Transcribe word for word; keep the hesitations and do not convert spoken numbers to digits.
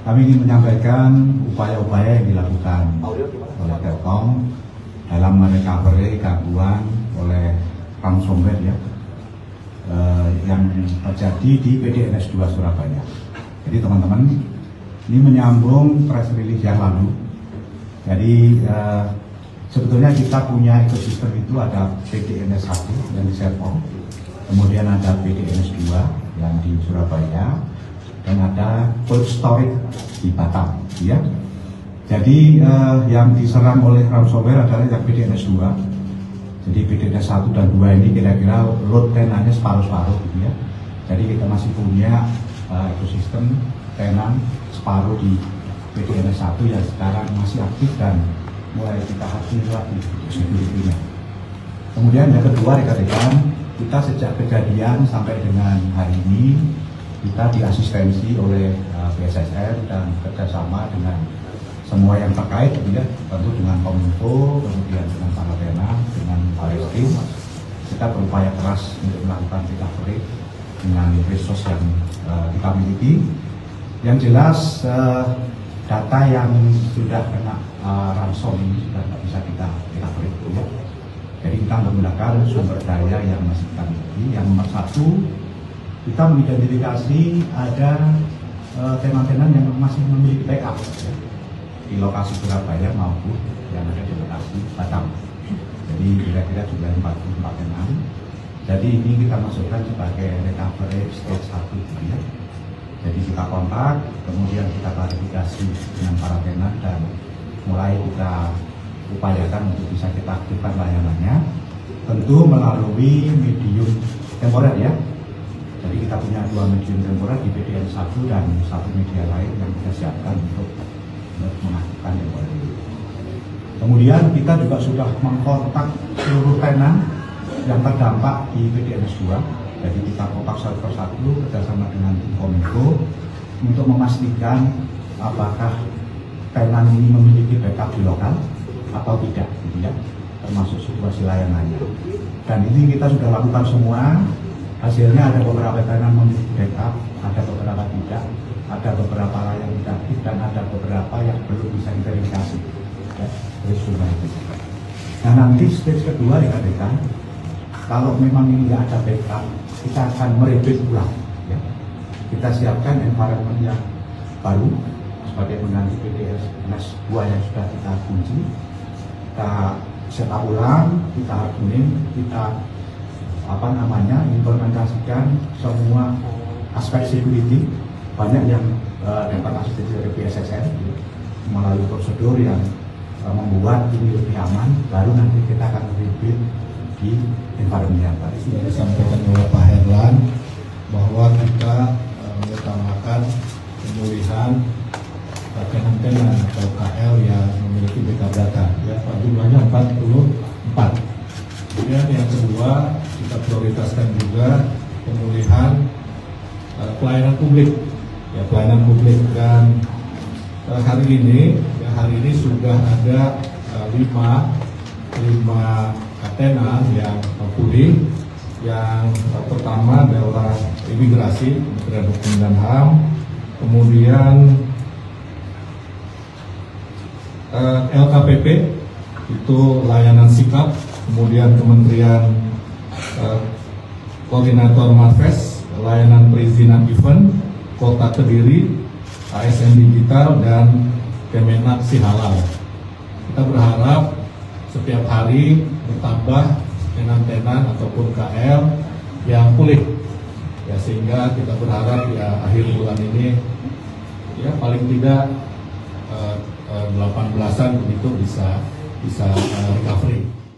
kami ingin menyampaikan upaya-upaya yang dilakukan oleh Telkom dalam merecovery gangguan oleh ransomware ya, eh, yang terjadi di P D N S dua Surabaya. Jadi teman-teman, ini menyambung press release yang lalu. Jadi eh, sebetulnya kita punya ekosistem itu ada P D N S satu yang di Serpong, kemudian ada P D N S dua yang di Surabaya, dan ada cold storage di Batam, ya. Jadi eh, yang diserang oleh ransomware adalah yang P D N S dua. Jadi P D N S satu dan dua ini kira-kira load tenannya separuh-separuh, gitu ya. Jadi kita masih punya eh, ekosistem tenan separuh di P D N S satu yang sekarang masih aktif dan mulai kita hasil lagi security-nya. Kemudian yang kedua, rekan-rekan, kita sejak kejadian sampai dengan hari ini kita diasistensi oleh uh, B S S N dan kerjasama dengan semua yang terkait, ya, tentu dengan Kominfo, kemudian dengan Pangatena, dengan Palestin. Kita berupaya keras untuk melakukan recovery dengan resource yang uh, kita miliki. Yang jelas uh, data yang sudah kena uh, ransom ini sudah tidak bisa kita recovery, ya. Jadi kita menggunakan sumber daya yang masih kita miliki. Yang nomor satu, kita mengidentifikasi ada uh, tenan-tenan yang masih memiliki backup, ya, di lokasi Surabaya maupun yang ada di lokasi Batam. Jadi kira-kira jumlah empat puluh empat tenan. Jadi ini kita masukkan sebagai recovery stage satu, ya. Jadi kita kontak, kemudian kita klarifikasi dengan para tenan dan mulai kita upayakan untuk bisa kita aktifkan layanannya, tentu melalui medium temporer, ya. Jadi kita punya dua medium temporer di P D N satu dan satu media lain yang kita siapkan untuk mengaktifkan temporer. Kemudian kita juga sudah mengkontak seluruh tenan yang terdampak di P D N S dua. Jadi kita kontak satu persatu bersama dengan Kominfo untuk memastikan apakah tenan ini memiliki backup di lokal atau tidak, gitu ya, termasuk situasi layanannya. Dan ini kita sudah lakukan semua. Hasilnya ada beberapa tenan memiliki backup, ada beberapa tidak, ada beberapa yang tidak aktif, dan ada beberapa yang belum bisa diverifikasi. Ya, itu. Nah, nanti stage kedua, rekan-rekan, kalau memang ini nggak ada backup, kita akan merebuild ulang. Ya. Kita siapkan environment yang baru sebagai pengganti P D N S dua yang sudah kita kunci. Kita setup ulang, kita hardening, kita apa namanya implementasikan semua aspek security. Banyak yang uh, dapat asistensi dari B S S N, gitu, melalui prosedur yang uh, membuat ini lebih aman. Baru nanti kita akan rebuild di environment yang baru. Sudah disampaikan oleh Pak Herlan bahwa kita uh, mengutamakan pemulihan tenan-tenan atau K L yang memiliki backup data, ya, jumlahnya empat puluh empat. Kemudian yang kedua, kita prioritaskan juga pemulihan uh, pelayanan publik, ya, pelayanan publik. Dan uh, hari ini, ya, hari ini sudah ada uh, lima lima tenan yang pulih. Yang uh, pertama adalah imigrasi, Kementerian Hukum dan H A M, kemudian uh, L K P P itu layanan sikap, kemudian Kementerian uh, Koordinator Marves, layanan perizinan event, Kota Kediri, A S N Digital, dan Kemenak Si Halal. Kita berharap setiap hari bertambah tenan-tenan ataupun K L yang pulih, ya, sehingga kita berharap ya akhir bulan ini ya paling tidak uh, uh, delapan belasan begitu bisa bisa uh, recovery.